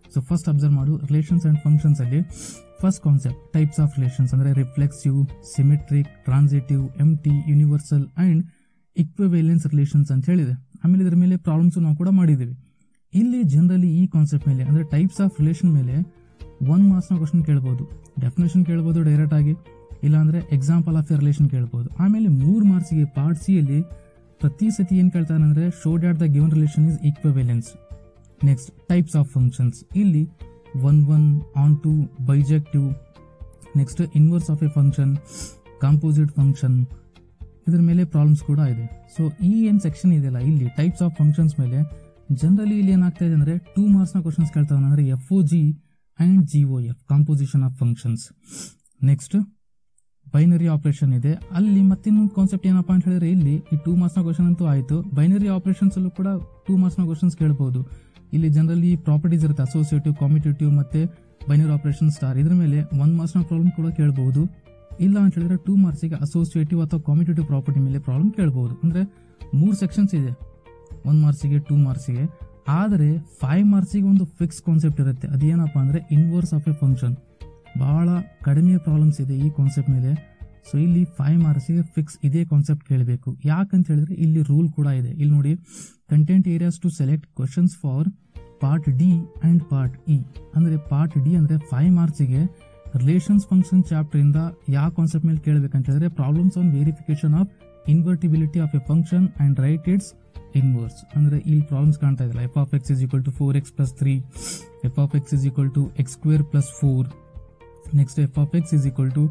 So first observe ಮಾಡು relations and functions ಅಲ್ಲಿ first concept types of relations ಅಂದ್ರೆ reflexive, symmetric, transitive, empty, universal and equivalence relations ಅಂತ ಹೇಳಿದೆ. ಆಮೇಲೆ ಇದರ ಮೇಲೆ ಪ್ರಾಬ್ಲಮ್ಸ್ ನಾವು ಕೂಡ ಮಾಡಿದ್ದೀವಿ. ಇಲ್ಲಿ ಜನರಲಿ ಈ ಕಾನ್ಸೆಪ್ಟ್ ಮೇಲೆ ಅಂದ್ರೆ ಟೈಪ್ಸ್ ಆಫ್ ರಿಲೇಷನ್ ಮೇಲೆ 1 ಮಾರ್ಕ್ಸ್ನ ಕ್ವಶನ್ ಕೇಳ್ಬೋದು, ಡೆಫಿನೇಷನ್ ಕೇಳ್ಬೋದು ಡೈರೆಕ್ಟ್ ಆಗಿ, ಇಲ್ಲಾಂದ್ರೆ ಎಕ್ಸಾಂಪಲ್ ಆಫ್ ಎ ರಿಲೇಷನ್ ಕೇಳ್ಬೋದು. ಆಮೇಲೆ 3 ಮಾರ್ಕ್ಸ್ಗೆ ಪಾರ್ಟ್ ಸಿ ಅಲ್ಲಿ ಪ್ರತಿ ಸತಿ ಏನ್ ಕೇಳ್ತಾನೆ ಅಂದ್ರೆ show that the given relation is equivalence. Next types of functions, ಇಲ್ಲಿ 1 onto, bijective, next inverse of a function, composite function, ಇದ್ರ ಮೇಲೆ ಪ್ರಾಬ್ಲಮ್ಸ್ ಕೂಡ ಇದೆ. ಸೊ ಈ ಏನ್ ಸೆಕ್ಷನ್ ಇದೆಯಲ್ಲ ಇಲ್ಲಿ ಟೈಪ್ಸ್ ಆಫ್ ಫಂಕ್ಷನ್ಸ್ ಮೇಲೆ ಜನರಲಿ ಇಲ್ಲಿ ಏನಾಗ್ತಾ ಇದೆ ಅಂದ್ರೆ 2 ಮಾರ್ಕ್ಸ್ನ ಕ್ವಶನ್ಸ್ ಕೇಳ್ತಾವೆ ಅಂದ್ರೆ FOG and GOF composition of functions. Next binary operation ಇದೆ, ಅಲ್ಲಿ ಮತ್ತಿನ್ನೊಂದು ಕಾನ್ಸೆಪ್ಟ್ ಏನಪ್ಪಾ ಅಂತ ಹೇಳಿದ್ರೆ ಇಲ್ಲಿ ಈ 2 ಮಾರ್ಕ್ಸ್ನ ಕ್ವಶನ್ ಅಂತೂ ಆಯಿತು, ಬೈನರಿ ಆಪರೇಷನ್ಸ್ ಅಲ್ಲೂ ಕೂಡ 2 ಮಾರ್ಕ್ಸ್ನ ಕ್ವಶನ್ಸ್ ಕೇಳಬಹುದು. ಇಲ್ಲಿ ಜನರಲಿ ಪ್ರಾಪರ್ಟೀಸ್ ಇರುತ್ತೆ, ಅಸೋಸಿಯೇಟಿವ್, ಕಾಮಿಟೇಟಿವ್ ಮತ್ತೆ ಬೈನರಿ ಆಪರೇಷನ್ ಸ್ಟಾರ್, ಇದ್ರ ಮೇಲೆ 1 ಮಾರ್ಕ್ಸ್ನ ಪ್ರಾಬ್ಲಮ್ ಕೂಡ ಕೇಳಬಹುದು. ಇಲ್ಲ ಅಂತ ಹೇಳಿದ್ರೆ 2 ಮಾರ್ಕ್ಸಿಗೆ ಅಸೋಸಿಯೇಟಿವ್ ಅಥವಾ ಕಾಮಿಟೇಟಿವ್ ಪ್ರಾಪರ್ಟಿ ಮೇಲೆ ಪ್ರಾಬ್ಲಮ್ ಕೇಳಬಹುದು. ಅಂದ್ರೆ 3 ಸೆಕ್ಷನ್ಸ್ ಇದೆ, 1 ಮಾರ್ಕ್ಸಿಗೆ, 2 ಮಾರ್ಕ್ಸಿಗೆ. ಆದರೆ 5 ಮಾರ್ಕ್ಸಿಗೆ ಒಂದು ಫಿಕ್ಸ್ ಕಾನ್ಸೆಪ್ಟ್ ಇರುತ್ತೆ, ಅದೇನಪ್ಪಾ ಅಂದ್ರೆ ಇನ್ವರ್ಸ್ ಆಫ್ ಎ ಫಂಕ್ಷನ್. ಬಹಳ ಕಡಿಮೆ ಪ್ರಾಬ್ಲಮ್ಸ್ ಇದೆ ಈ ಕಾನ್ಸೆಪ್ಟ್ ಮೇಲೆ. ಸೊ ಇಲ್ಲಿ 5 ಮಾರ್ಕ್ಸಿಗೆ ಫಿಕ್ಸ್ ಇದೇ ಕಾನ್ಸೆಪ್ಟ್ ಕೇಳಬೇಕು. ಯಾಕಂತ ಹೇಳಿದ್ರೆ ಇಲ್ಲಿ ರೂಲ್ ಕೂಡ ಇದೆ. ಇಲ್ಲಿ ನೋಡಿ, content areas to select questions for part D and part E. ಅಂದ್ರೆ ಪಾರ್ಟ್ ಡಿ ಅಂದ್ರೆ 5 ಮಾರ್ಕ್ಸಿಗೆ ರಿಲೇಷನ್ಸ್ ಫಂಕ್ಷನ್ ಚಾಪ್ಟರ್ ಇಂದ ಯಾವ ಕಾನ್ಸೆಪ್ಟ್ ಮೇಲೆ ಕೇಳಬೇಕಂತ ಹೇಳಿದ್ರೆ problems on verification of invertibility of a function and write its inverse. ಅಂದ್ರೆ ಇಲ್ಲಿ ಪ್ರಾಬ್ಲಮ್ಸ್ ಕಾಣ್ತಾ ಇದೆಯಲ್ಲ, f(x) = 4x + 3, f(x) = x² + 4, next f(x) =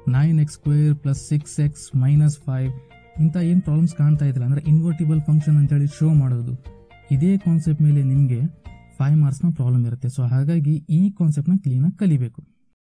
9x² + 6x - 5. ಇಂಥ ಏನು ಪ್ರಾಬ್ಲಮ್ಸ್ ಕಾಣ್ತಾ ಇದ್ದಿಲ್ಲ ಅಂದ್ರೆ ಇನ್ವರ್ಟಿಬಲ್ ಫಂಕ್ಷನ್ ಅಂತೇಳಿ ಶೋ ಮಾಡೋದು, ಇದೇ ಕಾನ್ಸೆಪ್ಟ್ ಮೇಲೆ ನಿಮಗೆ 5 ಮಾರ್ಕ್ಸ್ನ ಪ್ರಾಬ್ಲಮ್ ಇರುತ್ತೆ. ಸೊ ಹಾಗಾಗಿ ಈ ಕಾನ್ಸೆಪ್ಟ್ನ ಕ್ಲೀನಾಗಿ ಕಲಿಬೇಕು.